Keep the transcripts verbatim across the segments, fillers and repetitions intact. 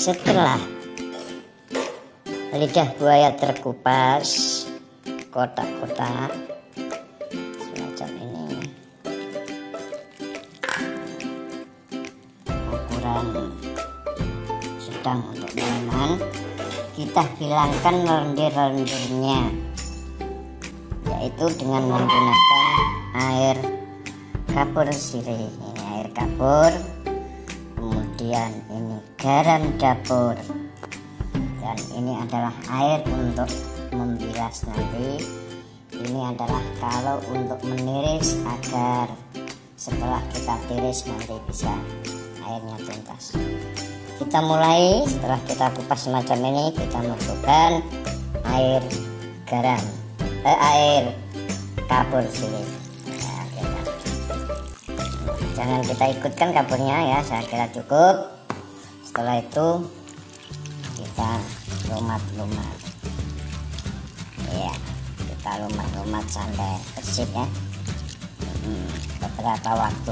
Setelah lidah buaya terkupas kotak-kotak semacam ini, ukuran sedang untuk minuman, kita hilangkan lendir-lendirnya, yaitu dengan menggunakan air kapur sirih. Ini air kapur, kemudian ini garam dapur, dan ini adalah air untuk membilas nanti. Ini adalah kalau untuk meniris agar setelah kita tiris nanti bisa airnya tuntas. Kita mulai, setelah kita kupas semacam ini, kita masukkan air garam, eh, air kapur sirih. Nah, kita. Jangan kita ikutkan kapurnya ya, saya kira cukup. Setelah itu kita lumat-lumat, ya kita lumat-lumat sampai bersih ya, hmm, beberapa waktu.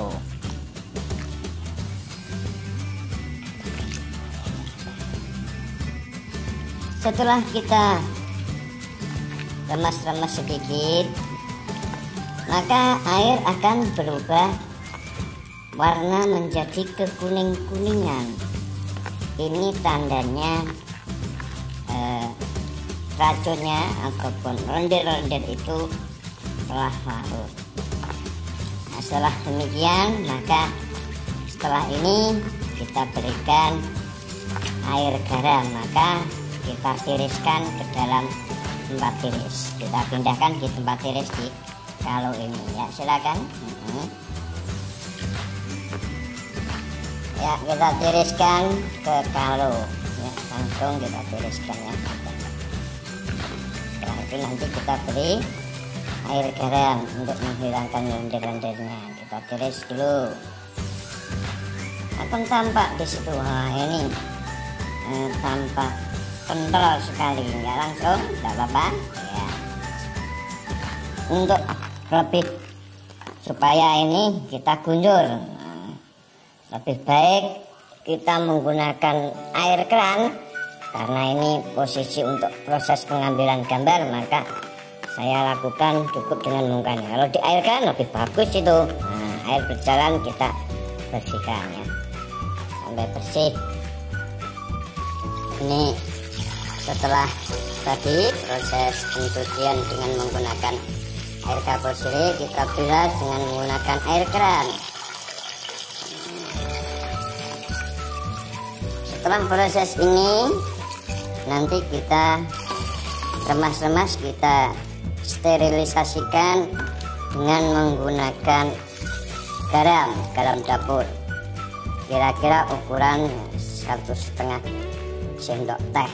Setelah kita remas-remas sedikit, maka air akan berubah warna menjadi kekuning-kuningan. Ini tandanya eh, racunnya ataupun lendir-lendir itu telah larut. Nah, setelah demikian, maka setelah ini kita berikan air garam, maka kita tiriskan ke dalam tempat tiris. Kita pindahkan di tempat tiris di kalau ini ya, silakan. Hmm. Ya, kita tiriskan ke kalau ya, langsung kita tiriskan ya. Setelah itu nanti kita beri air garam untuk menghilangkan lendir-lendirnya. Kita tiris dulu, akan tampak di situ. Nah, ini eh, tampak kental sekali, ya langsung, tidak apa-apa ya. Untuk lebih supaya ini kita gunjur, lebih baik kita menggunakan air keran, karena ini posisi untuk proses pengambilan gambar, maka saya lakukan cukup dengan menggunakan. Kalau di air keran lebih bagus itu. Nah, air berjalan kita bersihkan ya sampai bersih. Ini setelah tadi proses pencucian dengan menggunakan air kapur sirih, kita bilas dengan menggunakan air keran. Setelah proses ini, nanti kita remas-remas, kita sterilisasikan dengan menggunakan garam, garam dapur. Kira-kira ukuran satu setengah sendok teh.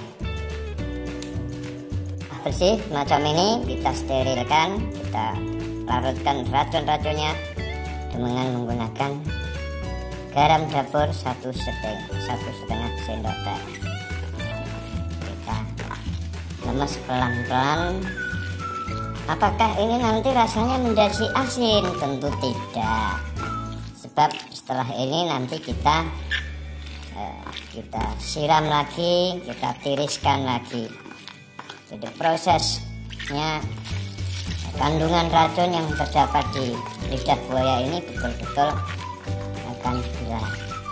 Bersih macam ini, kita sterilkan, kita larutkan racun-racunnya dengan menggunakan garam dapur satu setengah satu setengah sendok teh. Kita lemes pelan-pelan. Apakah ini nanti rasanya menjadi asin? Tentu tidak, sebab setelah ini nanti kita eh, kita siram lagi, kita tiriskan lagi. Jadi prosesnya, kandungan racun yang terdapat di lidah buaya ini betul-betul akan hilang.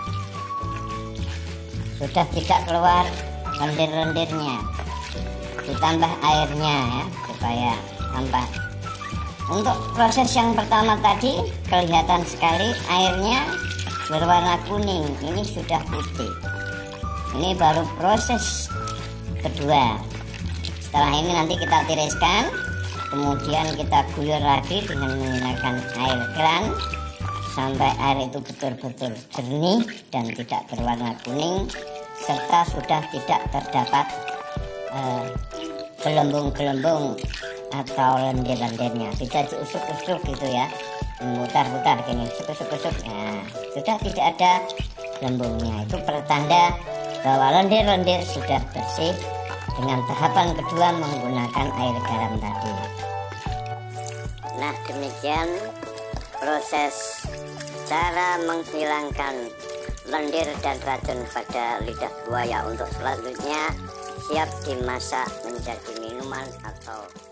Sudah tidak keluar lendir-lendirnya, ditambah airnya ya, supaya tambah. Untuk proses yang pertama tadi kelihatan sekali airnya berwarna kuning, ini sudah putih. Ini baru proses kedua. Setelah ini nanti kita tiriskan, kemudian kita guyur lagi dengan menggunakan air keran sampai air itu betul-betul jernih dan tidak berwarna kuning, serta sudah tidak terdapat eh, gelembung-gelembung atau lendir-lendirnya. Tidak diusuk-usuk gitu ya, memutar-putar gini, usuk-usuk. Nah, sudah tidak ada gelembungnya. Itu pertanda bahwa lendir-lendir sudah bersih. Dengan tahapan kedua menggunakan air garam tadi. Nah, demikian proses cara menghilangkan lendir dan racun pada lidah buaya. Untuk selanjutnya siap dimasak menjadi minuman atau